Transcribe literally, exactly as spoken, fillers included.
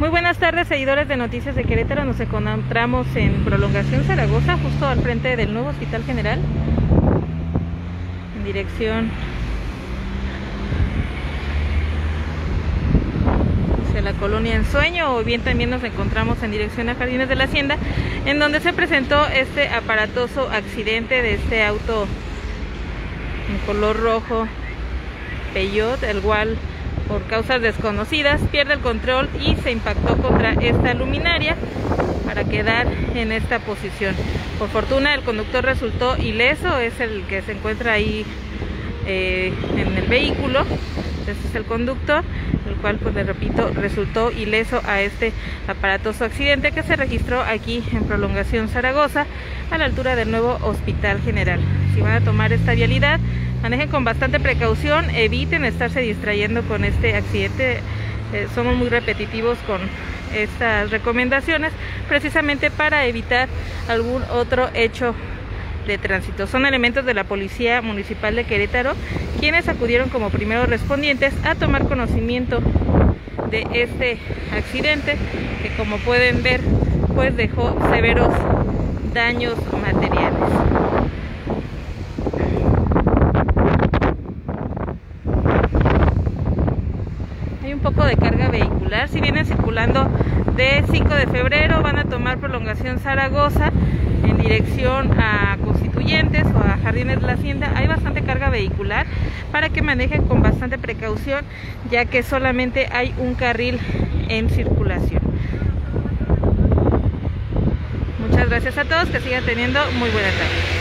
Muy buenas tardes, seguidores de Noticias de Querétaro. Nos encontramos en Prolongación Zaragoza, justo al frente del nuevo Hospital General, en dirección hacia la colonia Ensueño, o bien también nos encontramos en dirección a Jardines de la Hacienda, en donde se presentó este aparatoso accidente de este auto en color rojo Peugeot, el cual por causas desconocidas pierde el control y se impactó contra esta luminaria para quedar en esta posición. Por fortuna el conductor resultó ileso, es el que se encuentra ahí eh, en el vehículo. Este es el conductor, el cual, pues les repito, resultó ileso a este aparatoso accidente que se registró aquí en Prolongación Zaragoza, a la altura del nuevo Hospital General. Si van a tomar esta vialidad, manejen con bastante precaución, eviten estarse distrayendo con este accidente. Eh, somos muy repetitivos con estas recomendaciones, precisamente para evitar algún otro hecho de tránsito. Son elementos de la Policía Municipal de Querétaro quienes acudieron como primeros respondientes a tomar conocimiento de este accidente, que como pueden ver, pues dejó severos daños materiales. Hay un poco de carga vehicular. Si vienen circulando de cinco de febrero, van a tomar Prolongación Zaragoza en dirección a Constituyentes o a Jardines de la Hacienda. Hay bastante carga vehicular, para que manejen con bastante precaución, ya que solamente hay un carril en circulación. Muchas gracias a todos, que sigan teniendo muy buena tarde.